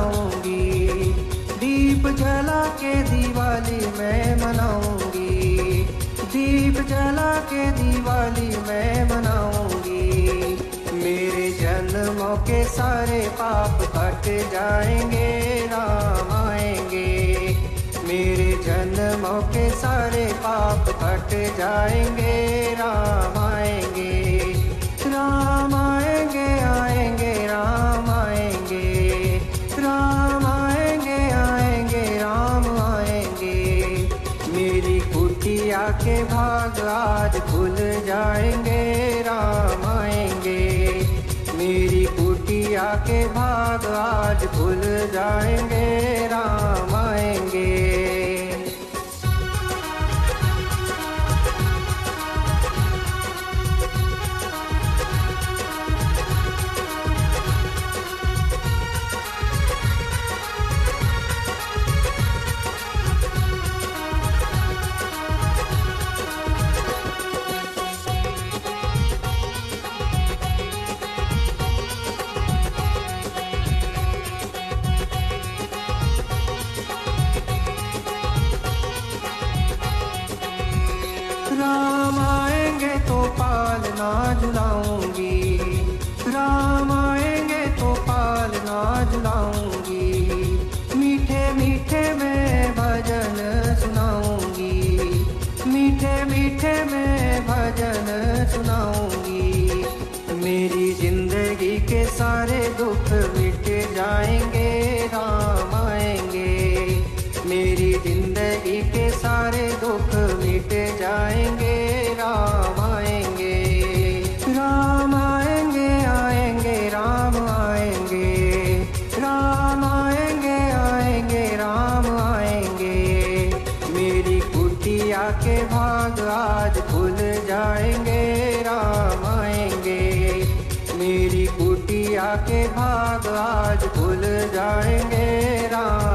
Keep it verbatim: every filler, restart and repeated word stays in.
जलाऊंगी, दीप जला के दिवाली मैं मनाऊंगी, दीप जला के दिवाली मैं मनाऊंगी। मेरे जन्मों के सारे पाप कट जाएंगे, राम आएंगे। मेरे जन्मों के सारे पाप कट जाएंगे, राम आएंगे। राम आएंगे, आएंगे, राम आएंगे, राम आएंगे, आएंगे, राम आएंगे। मेरी कुटिया के भाग आज खुल जाएंगे, राम आएंगे। मेरी कुटिया के भाग आज खुल जाएंगे, राम आएंगे। राम आएंगे तो पालना झुलाऊंगी, राम आएंगे तो पालना झुलाऊंगी। मीठे मीठे मैं भजन सुनाऊंगी, मीठे मीठे मैं भजन सुनाऊंगी। मेरी जिंदगी के सारे दुख मिट जाएंगे, राम आएंगे। मेरी जिंदगी के सारे दुख मिट जाएंगे, राम आएंगे। राम आएंगे, आएंगे, राम आएंगे, राम आएंगे, आएंगे, राम आएंगे। मेरी कुटिया के भाग आज खुल जाएंगे, राम आएंगे। मेरी कुटिया के भाग आज खुल जाएंगे, राम